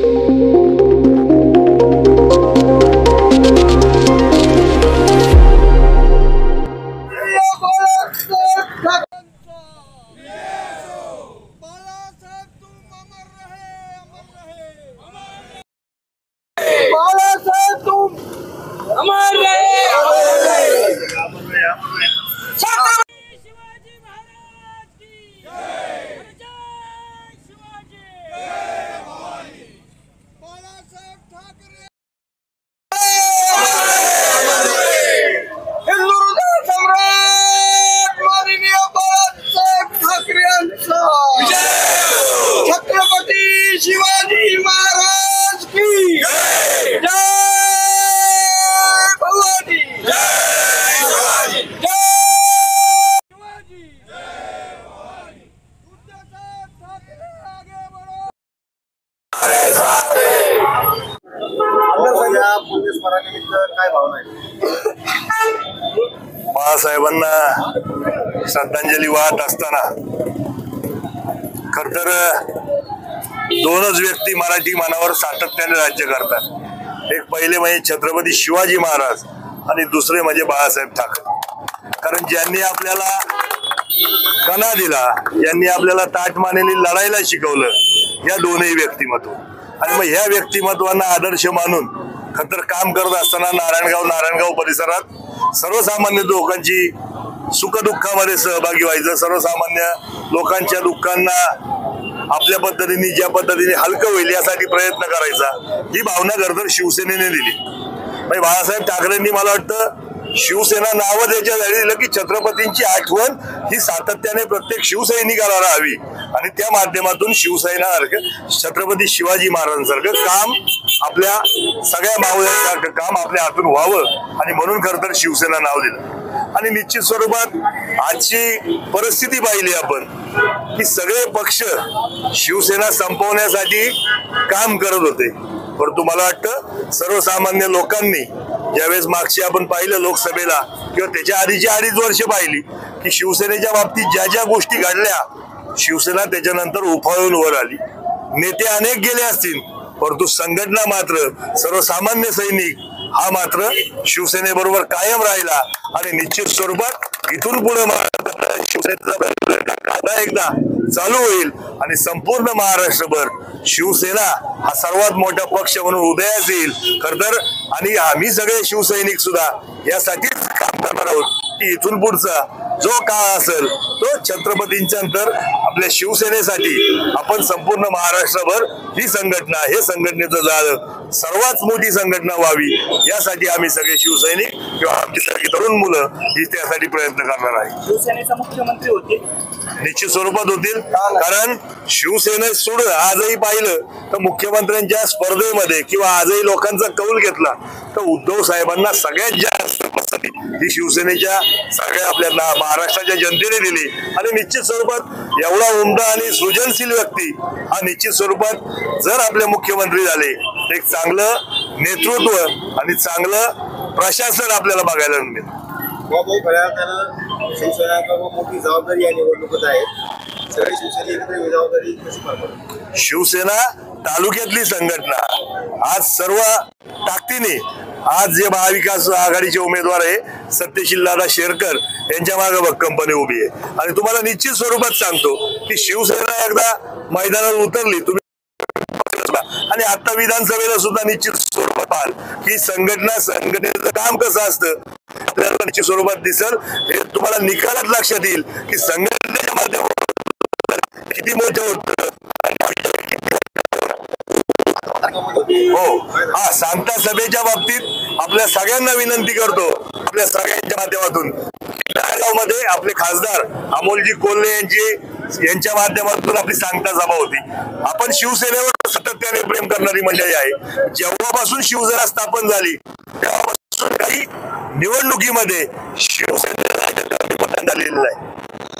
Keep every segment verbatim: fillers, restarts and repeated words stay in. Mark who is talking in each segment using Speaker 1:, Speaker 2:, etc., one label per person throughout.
Speaker 1: छत्रपती शिवाजी महाराज की जय, जय भवानी, जय शिवाजी, जय शिवाजी, जय भवानी। उद्धवसाहेब ठाकरे आगे बढ़ो।
Speaker 2: या पोलीस परानिमित्त काय भावना आहे?
Speaker 3: बाळासाहेबांना श्रद्धांजली वाहत असताना खर तर दोनच व्यक्ती मराठी मनावर सातत्याने राज्य करतात। एक पहिले म्हणजे छत्रपती शिवाजी महाराज आणि दुसरे म्हणजे बाळासाहेब ठाकरे। कारण ज्यांनी आपल्याला कणा दिला, ज्यांनी आपल्याला ताठ मानेने लढायला शिकवलं, या दोनही व्यक्तिमत्व आणि मग ह्या व्यक्तिमत्वांना आदर्श मानून खर तर काम करत असताना नारायणगाव नारायणगाव परिसरात सर्वसामान्य लोकांची सुखदुःखामध्ये सहभागी व्हायचं, सर्वसामान्य लोकांच्या दुःखांना आपल्या पद्धतीने ज्या पद्धतीने हलकं होईल यासाठी प्रयत्न करायचा, ही भावना खरतर शिवसेनेने दिली। म्हणजे बाळासाहेब ठाकरेंनी मला वाटतं शिवसेना नाव त्याच्या झाली दिलं की छत्रपतींची आठवण ही सातत्याने प्रत्येक शिवसैनिकाला राहावी आणि त्या माध्यमातून शिवसेना छत्रपती शिवाजी महाराजांसारखं काम आपल्या सगळ्या मावळ्यांसारखं काम आपल्या हातून व्हावं आणि म्हणून खरतर शिवसेना नाव दिलं। आणि निश्चित स्वरूपात आजची परिस्थिती पाहिली आपण की सगळे पक्ष शिवसेना संपवण्यासाठी काम करत होते, परंतु मला वाटतं सर्वसामान्य लोकांनी ज्यावेळेस मागची आपण पाहिलं लोकसभेला किंवा त्याच्या आधीची अडीच वर्ष पाहिली की शिवसेनेच्या बाबतीत ज्या ज्या गोष्टी घडल्या, शिवसेना त्याच्यानंतर उफाळून वर आली। नेते अनेक गेले असतील, परंतु संघटना मात्र सर्वसामान्य सैनिक हा मात्र शिवसेनेबरोबर कायम राहिला आणि निश्चित स्वरूपात इथून पुढे शिवसेनेचा एकदा चालू होईल आणि संपूर्ण महाराष्ट्रभर शिवसेना हा सर्वात मोठा पक्ष म्हणून उदयास येईल खरतर। आणि आम्ही सगळे शिवसैनिक सुद्धा यासाठीच काम करणार आहोत की इथून पुढचा जो काळ असेल तो छत्रपतींच्या नंतर आपल्या शिवसेनेसाठी आपण संपूर्ण महाराष्ट्रभर ही संघटना हे संघटनेचं जाळं सर्वात मोठी संघटना व्हावी यासाठी आम्ही सगळे शिवसैनिक किंवा आमची सगळी तरुण मुलं ही त्यासाठी प्रयत्न करणार आहे।
Speaker 4: शिवसेनेचा मुख्यमंत्री होतील,
Speaker 3: निश्चित स्वरूपात होतील, कारण शिवसेने सोडून आजही पाहिलं तर मुख्यमंत्र्यांच्या स्पर्धेमध्ये किंवा आजही लोकांचा कौल घेतला तर उद्धव साहेबांना सगळ्यात जास्त पसंती ही शिवसेनेच्या सगळ्या आपल्या महाराष्ट्राच्या जनतेने दिली आणि निश्चित स्वरूपात एवढा उमदा आणि सृजनशील व्यक्ती हा निश्चित स्वरूपात जर आपले मुख्यमंत्री झाले एक चांगलं नेतृत्व आणि चांगलं प्रशासन आपल्याला बघायला मिळेल।
Speaker 2: शिवसेनेकडून मोठी जबाबदारी या निवडणुकीत आहे, सगळे शिवसैनिकांची जबाबदारी कशी पार पडते?
Speaker 3: शिवसेना तालुक्यातली संघटना आज सर्व ताकदीने आज जे महाविकास आघाडीचे उमेदवार आहे सत्यशील दादा शेरकर यांच्या मागे भक्कमपणे उभी आहे आणि तुम्हाला निश्चित स्वरूपात सांगतो की शिवसेना एकदा मैदानावर उतरली तुम्ही आणि आता विधानसभेला सुद्धा निश्चित स्वरूपात पाहाल की संघटना संघटनेचं काम कसं असतं आपल्याला निश्चित स्वरूपात दिसल। हे तुम्हाला निकालात लक्षात येईल की संघटनेच्या माध्यमातून किती मोठं होतं। हो हा सांगता सभेच्या बाबतीत आपल्या सगळ्यांना विनंती करतो आपल्या सगळ्यांच्या माध्यमातून मध्ये आपले खासदार अमोलजी कोल्हे यांची यांच्या माध्यमातून आपली सांगता सभा होती। आपण शिवसेनेवर सातत्याने प्रेम करणारी मंडळी आहे। जेव्हापासून शिवसेना स्थापन झाली तेव्हापासून काही निवडणुकीमध्ये शिवसेनेला मतदान झालेलं नाही,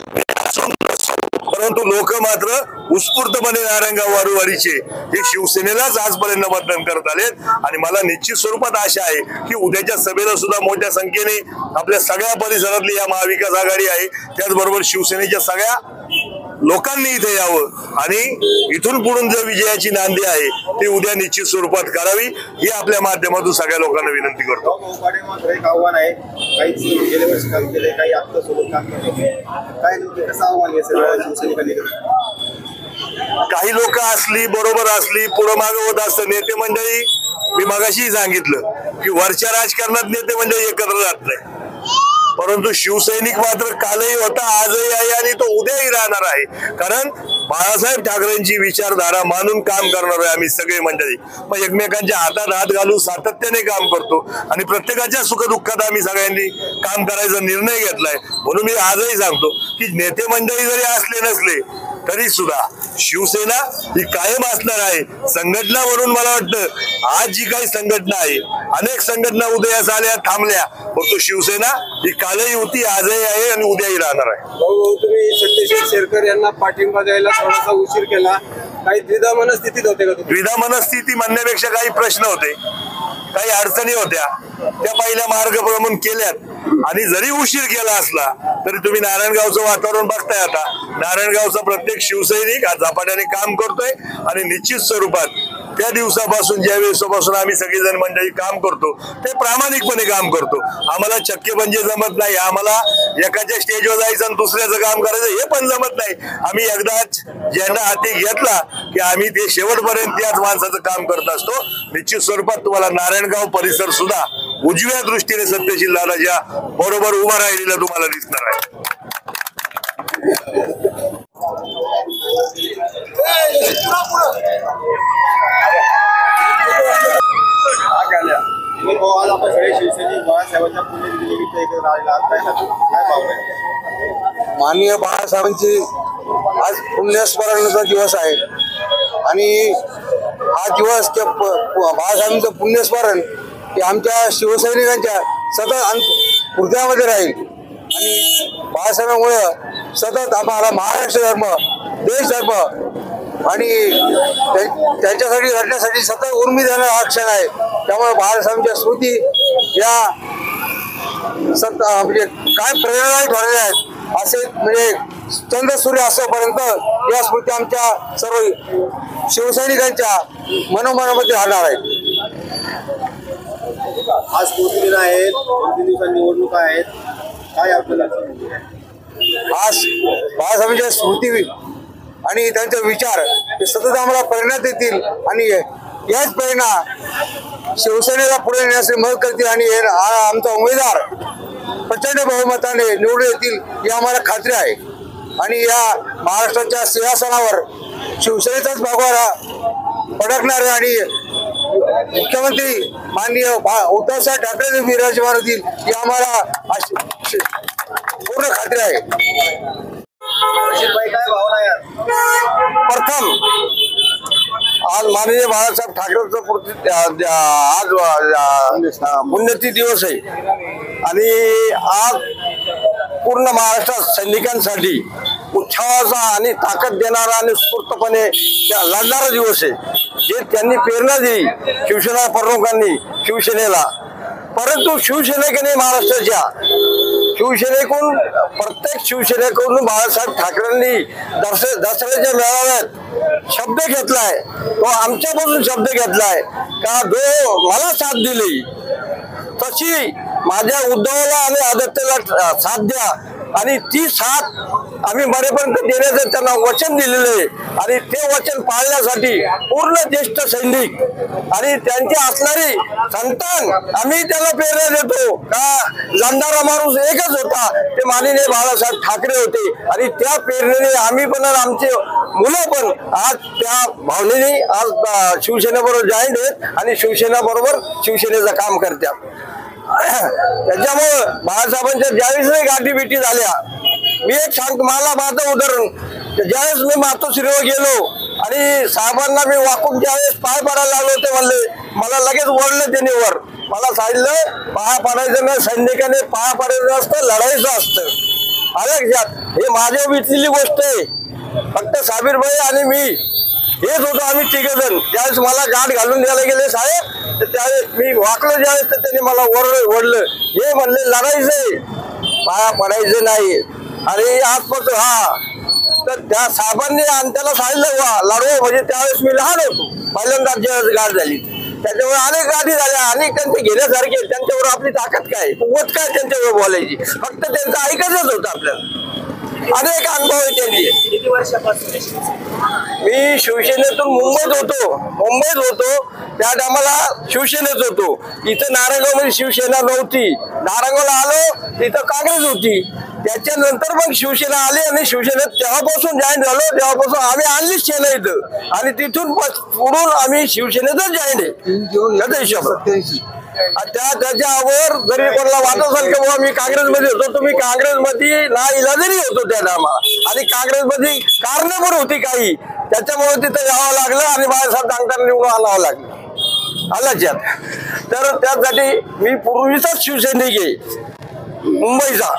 Speaker 3: परंतु लोक मात्र उत्स्फूर्तपणे नारायणगाव वारुवाडीचे हे शिवसेनेलाच आजपर्यंत मतदान करत आलेत आणि मला निश्चित स्वरूपात आशा आहे की उद्याच्या सभेला सुद्धा मोठ्या संख्येने आपल्या सगळ्या परिसरातली या महाविकास आघाडी आहे त्याचबरोबर शिवसेनेच्या सगळ्या लोकांनी इथे यावं आणि इथून पुढून जो विजयाची नांदी आहे ती उद्या निश्चित स्वरूपात करावी ही आपल्या माध्यमातून सगळ्या लोकांना विनंती करतो.
Speaker 2: मात्र एक आव्हान आहे, काही गेल्या वर्षी काम केले, काही आता सोबत काम केले, काय नेमके कसं आव्हान आहे सगळ्या शिवसैनिकांनी?
Speaker 3: काही लोक असली बरोबर असली पुढं मागं होत असतं. नेते मंडळी मी मगाशी सांगितलं की वरच्या राजकारणात नेते मंडळी एकत्र राहत नाही, परंतु शिवसैनिक मात्र कालही होता, आजही आहे आणि तो उद्याही राहणार आहे. कारण बाळासाहेब ठाकरेंची विचारधारा मानून काम करणार आहे आम्ही सगळे मंडळी. मग एकमेकांच्या हातात हात घालून सातत्याने काम करतो आणि प्रत्येकाच्या सुखदुःखात आम्ही सगळ्यांनी काम करायचा निर्णय घेतलाय. म्हणून मी आजही सांगतो की नेते मंडळी जरी असले नसले तरी सुद्धा शिवसेना ही कायम असणार आहे. संघटना म्हणून मला वाटतं आज जी काही संघटना आहे, अनेक संघटना उदयास आल्या थांबल्या, परंतु शिवसेना ही कालही होती, आजही आहे आणि उद्याही राहणार आहे.
Speaker 4: भाऊ, तुम्ही सत्यशील शेरकर यांना पाठिंबा द्यायला थोडासा उशीर केला, काही द्विधा मनस्थितीत होते का तुम्ही?
Speaker 3: द्विधा मनस्थिती म्हणण्यापेक्षा काही प्रश्न होते, काही अडचणी होत्या, त्या पहिल्या मार्गक्रमण केल्यात आणि जरी उशीर केला असला तरी तुम्ही नारायणगावचं वातावरण बघताय. आता नारायणगावचा प्रत्येक शिवसैनिक आज झपाट्याने काम करतोय आणि निश्चित स्वरूपात त्या दिवसापासून ज्या वेळेपासून आम्ही सगळेजण मंडळी काम करतो ते प्रामाणिकपणे काम करतो. आम्हाला चक्केबंजी जमत नाही, आम्हाला एकाच्या स्टेजवर जायचं आणि दुसऱ्याचं काम करायचं हे पण जमत नाही. आम्ही एकदाच ज्यांना हाती घेतला की आम्ही ते शेवटपर्यंत त्याच माणसाचं काम करत असतो. निश्चित स्वरूपात तुम्हाला नारायणगाव परिसर सुद्धा उजव्या दृष्टीने सत्यशील दादाच्या बरोबर उभा राहिलेला तुम्हाला दिसणार आहे.
Speaker 2: आज आपण सगळे शिवसैनिक बाळासाहेबांच्या पुण्यतिथीनिमित्त एकत्र आलेला आहात, काय सांगू, काय भावना आहे?
Speaker 4: माननीय बाळासाहेबांची आज पुण्यस्मरणाचा दिवस आहे आणि हा दिवस ते बाळासाहेबांचं पुण्यस्मरण हे आमच्या शिवसैनिकांच्या सतत हृदयामध्ये राहील आणि बाळासाहेबांमुळं सतत आम्हाला महाराष्ट्र धर्म, देश धर्म आणि त्यांच्यासाठी लढण्यासाठी सतत उर्मी देणारा हा क्षण आहे. त्यामुळे बाळासाहेबांच्या स्मृती या सत म्हणजे काय प्रेरणादायी ठरलेल्या आहेत. असे म्हणजे चंद्र सूर्य असेपर्यंत या स्मृती आमच्या सर्व शिवसैनिकांच्या मनोमनामध्ये राहणार आहेत.
Speaker 2: आज कोणते दिन आहेत, कोणत्या दिवसात निवडणुका आहेत, काय आपल्याला
Speaker 4: आज बाळासाहेबांच्या स्मृती आणि त्यांचे विचार हे सतत आम्हाला प्रेरणा देतील आणि याच प्रेरणा शिवसेनेला पुढे नेण्यासाठी मदत करतील आणि आमचा उमेदवार प्रचंड बहुमताने निवडून येतील ही आम्हाला खात्री आहे. आणि या महाराष्ट्राच्या सिंहासनावर शिवसेनेचाच भगवा फडकणार आहे आणि मुख्यमंत्री माननीय उद्धवसाहेब ठाकरे विराजमान होतील ही आम्हाला पूर्ण खात्री आहे.
Speaker 2: काय भावना आहे?
Speaker 4: प्रथम आज माननीय बाळासाहेब ठाकरेंचं आज पुण्यतिथी दिवस आहे आणि आज पूर्ण महाराष्ट्रात सैनिकांसाठी उत्साहाचा आणि ताकद देणारा आणि स्फूर्तपणे लढणारा दिवस आहे. जे त्यांनी प्रेरणा दिली शिवसेना प्रमुखांनी शिवसेनेला, परंतु शिवसेनेकडे महाराष्ट्राच्या शिवसेनेकडून प्रत्येक शिवसेनेकडून बाळासाहेब ठाकरेंनी दस दसऱ्याच्या मेळाव्यात शब्द घेतलाय, तो आमच्यापासून शब्द घेतलाय का जो मला साथ दिली तशी माझ्या उद्धवाला आणि आदित्यला साथ द्या आणि ती साथ आम्ही मरेपर्यंत देण्याचं त्यांना वचन दिलेलं आहे आणि ते वचन पाळण्यासाठी पूर्ण ज्येष्ठ सैनिक आणि त्यांची असणारी संतान आम्ही त्याला प्रेरणा देतो का लढणारा माणूस एकच होता, ते माननीय बाळासाहेब ठाकरे होते आणि त्या प्रेरणेने आम्ही पण आमचे मुलं पण आज त्या भावनेने आज शिवसेनेबरोबर जॉईंट आहेत आणि शिवसेना बरोबर शिवसेनेचं काम करतात. त्याच्यामुळं बाळासाहेबांच्या ज्यावेळेस गाठी भेटी झाल्या, मी एक सांगतो मला माझं उदाहरण, ज्यावेळेस मी मातोश्रीवर गेलो आणि साहेबांना मी वाकून ज्यावेळेस पाय पडायला लागलो ते म्हणले, मला लगेच ओढलं त्यांनी वर, मला सांगितलं पाया पडायचं नाही, सैनिकाने पाया पडायचं असतं, लढायचं असतं. आलं लक्षात? हे माझ्या विटलेली गोष्ट आहे. फक्त साबीरभाई आणि मी हेच होतो, आम्ही तिघ जण. ज्यावेळेस मला गाठ घालून द्यायला गेले साहेब तर त्यावेळेस मी वाकलो ज्यावेळेस तर त्यांनी मला ओढलं ओढलं हे म्हणले लढायचंय, पाया पडायचं नाही. आणि आजपासून हा तर त्या साहेबांनी आणि त्याला सांगितलं वा लढवा, म्हणजे त्यावेळेस मी लहान होतो, पहिल्यांदा ज्यावेळेस गाठ झाली त्याच्यामुळे अनेक गाठी झाल्या, अनेक त्यांचे घेण्यासारखे, त्यांच्यावर आपली ताकद काय, कुवत काय त्यांच्यावर बोलायची, फक्त त्यांचं ऐकायचंच होतं आपल्याला. अनेक अनुभव आहे त्यांचे.
Speaker 2: किती वर्षापासून
Speaker 4: मी शिवसेनेतून मुंबईत होतो मुंबईत होतो त्या टायमाला शिवसेनेत होतो. इथं नारायणगावमध्ये शिवसेना नव्हती, नारायणगावला आलो तिथं काँग्रेस होती. त्याच्यानंतर मग शिवसेना आली आणि शिवसेनेत तेव्हापासून जॉईन झालो. तेव्हापासून आम्ही आणलीच सेना इथं आणि तिथून पुढून आम्ही शिवसेनेतच जॉईन आहे हिशोब. त्या त्याच्यावर जरी कोणाला वाटत असेल की बाबा मी काँग्रेसमध्ये होतो, तुम्ही काँग्रेसमध्ये ना इलाजरी होतो त्या टायमाला, आणि काँग्रेसमध्ये कारण पण होती काही, त्याच्यामुळे तिथं यावं लागलं आणि बाळासाहेब दांगटांना निवडून आणावं लागलं आलाच्यात. तर त्यासाठी मी पूर्वीचाच शिवसैनिक आहे मुंबईचा.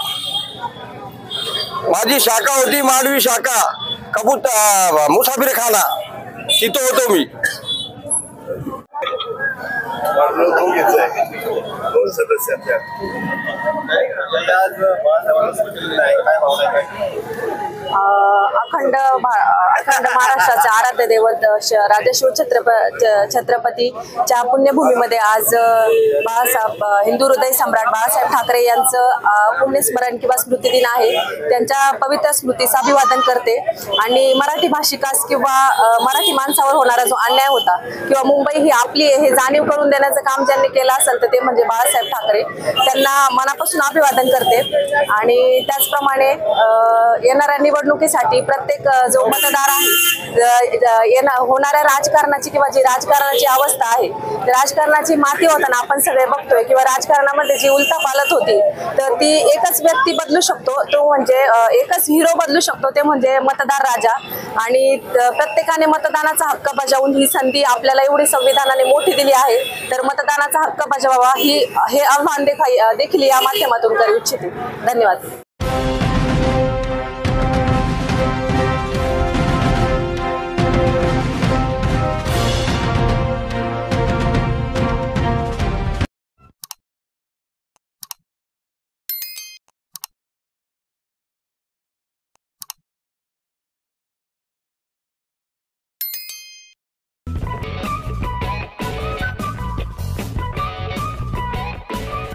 Speaker 4: माझी शाखा होती मांडवी शाखा, कबूत मुसाफिर खाना, तिथं होतो मी.
Speaker 3: दोन सदस्य
Speaker 5: अखंड अखंड महाराष्ट्राचे आराध्य दैवत राजशिव छत्रप छत्रपतीच्या पुण्यभूमीमध्ये आज बाळासाहेब हिंदू हृदय सम्राट बाळासाहेब ठाकरे यांचं पुण्यस्मरण किंवा स्मृती दिन आहे. त्यांच्या पवित्र स्मृतीस अभिवादन करते आणि मराठी भाषिकास किंवा मराठी माणसावर होणारा जो अन्याय होता किंवा मुंबई ही आपली हे जाणीव करून देण्याचं काम ज्यांनी केलं असेल तर ते म्हणजे बाळासाहेब ठाकरे. त्यांना मनापासून अभिवादन करते आणि त्याचप्रमाणे येणाऱ्या निवडणुकीसाठी प्रत्येक जो मतदार आहे येणार होणाऱ्या राजकारणाची किंवा जी राजकारणाची अवस्था आहे, राजकारणाची माती होताना आपण सगळे बघतोय किंवा राजकारणामध्ये जी उलथापालथ होती तर ती एकच व्यक्ती बदलू शकतो, तो म्हणजे एकच हिरो बदलू शकतो, ते म्हणजे मतदार राजा. आणि प्रत्येकाने मतदानाचा हक्क बजावून ही संधी आपल्याला एवढी संविधानाने मोठी दिली आहे तर मतदानाचा हक्क बजावावा ही हे आव्हान देखील या माध्यमातून करू इच्छिते. धन्यवाद.